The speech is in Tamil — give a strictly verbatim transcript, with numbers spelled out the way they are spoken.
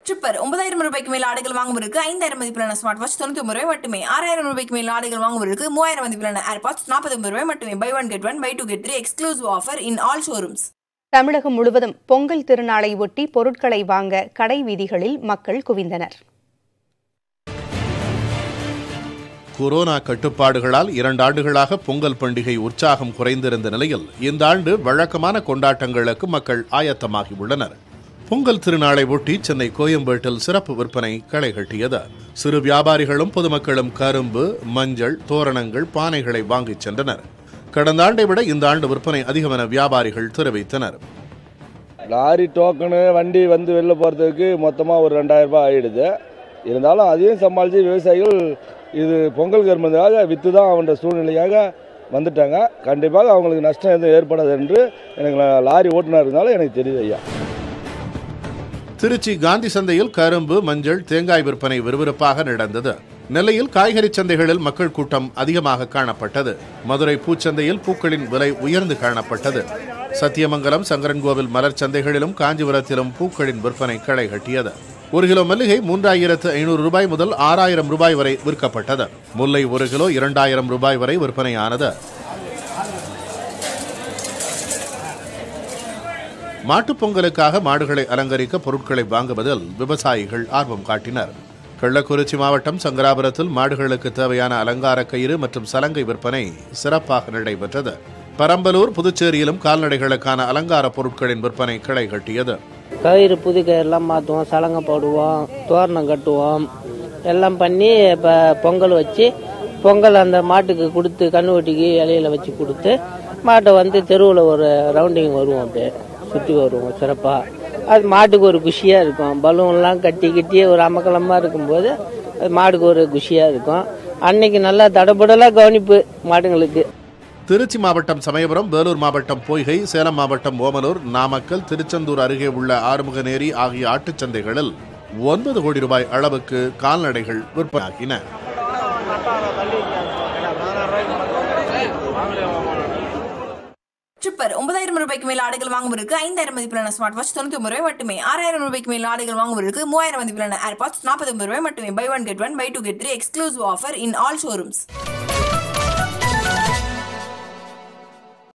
சூப்பர் ஒன்பதாயிரம் ரூபாய்க்கு மேல் ஆடைகள் வாங்குவதற்கு ஐந்தாயிரம் மதிப்பிலான ஸ்மார்ட் வாட்ச் தொண்ணூத்தி ஒன்பது ரூபாய் மட்டுமே. ஆறாயிரம் ரூபாய்க்கு மேல் ஆடைகள் வாங்குவதற்கு மூவாயிரம் மதிப்பிலான ஏர்பாட்ஸ் நாற்பத்தி ஒன்பது ரூபாய் மட்டுமே. Buy one get one buy two get three exclusive offer in all showrooms. தமிழகம் முழுவதும் பொங்கல் திருநாளை ஒட்டி பொருட்களை வாங்க கடை வீதிகளில் மக்கள் குவிந்தனர். கொரோனா கட்டுப்பாடுகளால் இரண்டு ஆண்டுகளாக பொங்கல் பண்டிகை உற்சாகம் குறைந்திருந்த நிலையில் இந்த ஆண்டு வழக்கமான கொண்டாட்டங்களுக்கு மக்கள் ஆயத்தமாகி உள்ளனர். பொங்கல் திருநாளை ஒட்டி சென்னை கோயம்பேட்டில் சிறப்பு விற்பனை களை கட்டியது. சிறு வியாபாரிகளும் பொதுமக்களும் கரும்பு, மஞ்சள், தோரணங்கள், பானைகளை வாங்கிச் சென்றனர். கடந்த ஆண்டை விட இந்த ஆண்டு விற்பனை அதிகம் என வியாபாரிகள் தெரிவித்தனர். லாரி டோக்கனு வண்டி வந்து வெளில போகிறதுக்கு மொத்தமாக ஒரு ரெண்டாயிரம் ரூபாய் ஆகிடுது. இருந்தாலும் அதையும் சமாளித்து விவசாயிகள் இது பொங்கல் கரும்புக்காக விற்று தான் அவன்ற சூழ்நிலையாக வந்துட்டாங்க. கண்டிப்பாக அவங்களுக்கு நஷ்டம் எதுவும் ஏற்படாது என்று எனக்கு லாரி ஓட்டுநர் இருந்தாலும் எனக்கு தெரியுது ஐயா. திருச்சி காந்தி சந்தையில் கரும்பு, மஞ்சள், தேங்காய் விற்பனை விறுவிறுப்பாக நடந்தது. நெல்லையில் காய்கறி சந்தைகளில் மக்கள் கூட்டம் அதிகமாக காணப்பட்டது. மதுரை பூச்சந்தையில் பூக்களின் விலை உயர்ந்து காணப்பட்டது. சத்தியமங்கலம், சங்கரன்கோவில் மலர் சந்தைகளிலும் காஞ்சிபுரத்திலும் பூக்களின் விற்பனை களை கட்டியது. ஒரு கிலோ மல்லிகை மூன்றாயிரத்து ஐநூறு ரூபாய் முதல் ஆறாயிரம் ரூபாய் வரை விற்கப்பட்டது. முல்லை ஒரு கிலோ இரண்டாயிரம் ரூபாய் வரை விற்பனையானது. மாட்டுப் பொங்கலுக்காக மாடுகளை அலங்கரிக்க பொருட்களை வாங்குவதில் விவசாயிகள் ஆர்வம் காட்டினர். கள்ளக்குறிச்சி மாவட்டம் சங்கராபுரத்தில் மாடுகளுக்கு தேவையான அலங்கார கயிறு மற்றும் சலங்கை விற்பனை சிறப்பாக நடைபெற்றது. பெரம்பலூர், புதுச்சேரியிலும் கால்நடைகளுக்கான அலங்கார பொருட்களின் விற்பனை களை கட்டியது. கயிறு, புது கயிறுலாம் மாற்றுவோம், சலங்கை போடுவோம், தோரணம் கட்டுவோம், எல்லாம் பண்ணி இப்போ பொங்கல் வச்சு பொங்கல் அந்த மாட்டுக்கு கொடுத்து கண்ணுவட்டிக்கு இலையில வச்சு கொடுத்து மாட்டை வந்து தெருவில் ஒரு ரவுண்டிங் வருவோம், அப்படியே சுற்றி வருவோம் சிறப்பாக. அது மாட்டுக்கு ஒரு குஷியாக இருக்கும். பலூன்லாம் கட்டி கட்டி ஒரு அமக்கலமாக இருக்கும்போது அது மாட்டுக்கு ஒரு குஷியாக இருக்கும். அன்னைக்கு நல்லா தடபுடலாக கவனிப்பு மாடுங்களுக்கு. திருச்சி மாவட்டம் சமயபுரம், வேலூர் மாவட்டம் பொய்கை, சேலம் மாவட்டம் ஓமலூர், நாமக்கல், திருச்செந்தூர் அருகே உள்ள ஆறுமுகநேரி ஆகிய ஆட்டுச் சந்தைகளில் ஒன்பது கோடி ரூபாய் அளவுக்கு கால்நடைகள் விற்பனையாகின. சூப்பர் ஒன்பதாயிரம் ரூபாய்க்கு மேல் ஆடைகள் வாங்குவதற்கு ஐந்தாயிரம் மதிப்பிலான ஸ்மார்ட் வாட்ச் தொண்ணூத்தி ஒன்பது ரூபாய் மட்டுமே. ஆறாயிரம் ரூபாய்க்கு மேல் ஆடைகள் வாங்குவதற்கு மூவாயிரம் மதிப்பிலான ஏர்பாட்ஸ் நாற்பத்தி ஒன்பது ரூபாய் மட்டுமே. Buy one get one buy two get three exclusive offer in all showrooms.